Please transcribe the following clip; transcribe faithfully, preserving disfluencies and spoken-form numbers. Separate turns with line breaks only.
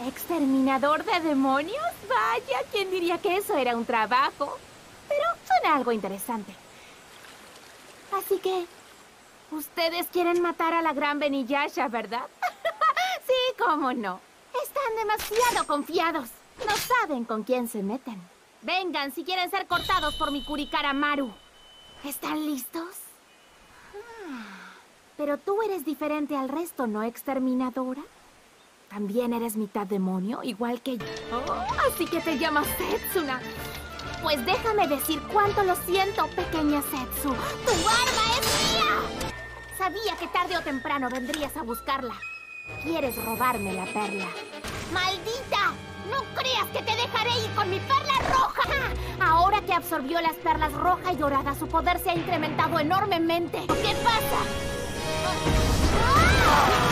¿Exterminador de demonios? Vaya, ¿quién diría que eso era un trabajo? Pero suena algo interesante. Así que, ustedes quieren matar a la gran Beniyasha, ¿verdad? Sí, cómo no. Están demasiado confiados. No saben con quién se meten. Vengan si quieren ser cortados por mi Kurikara Maru. ¿Están listos? Ah, pero tú eres diferente al resto, ¿no, exterminadora? ¿También eres mitad demonio, igual que yo? Oh, así que te llamas Setsuna. Pues déjame decir cuánto lo siento, pequeña Setsu. ¡Tu arma es mía! Sabía que tarde o temprano vendrías a buscarla. Quieres robarme la perla. ¡Maldita! ¡No creas que te dejaré ir con mi perla roja! Ahora que absorbió las perlas roja y dorada, su poder se ha incrementado enormemente. ¿Qué pasa? ¡Ah!